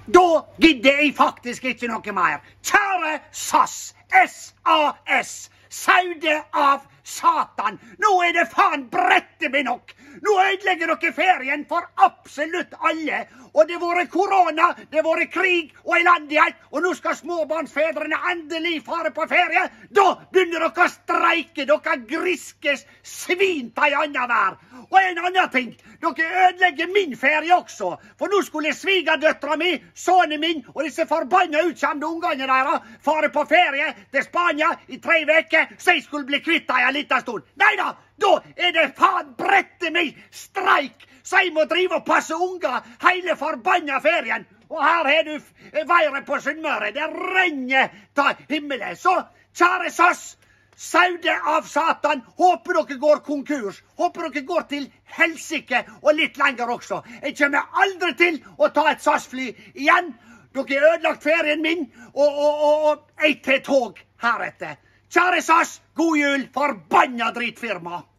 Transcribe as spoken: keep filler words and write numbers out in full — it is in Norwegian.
Da gidder jeg faktisk ikke noe mer. Kjære S A S, S A S, saude av Satan. Nå er det faen brette meg nok. Nå ødelegger dere ferien for absolutt alle. Og det har vært korona, det har vært krig og elendighet, og nå skal småbarnsfedrene endelig fare på ferie. Da begynner dere å streike, dere griskes svin til en annen vær. Og en annen ting, dere ødelegger min ferie også, for nå skulle svigerdøtra mi, sønnen min og disse forbanna utkjemte ungene deres fare på ferie til Spania i tre veker, så jeg skulle bli kvitt dem en liten stund. Neida, da er det faen brette meg streik, så jeg må drive og passe unger hele forbanna ferien. Og her har du været på Sunnmøre, det renner til himmelen. Så, kjære S A S, saude av Satan, håper dere går konkurs, håper dere går til helsike, og litt lenger også. Jeg kommer aldri til å ta et S A S-fly igjen. Dere har ødelagt ferien min, og, og, og, og jeg tar tog heretter. Kjære S A S, god jul, forbanna dritfirma.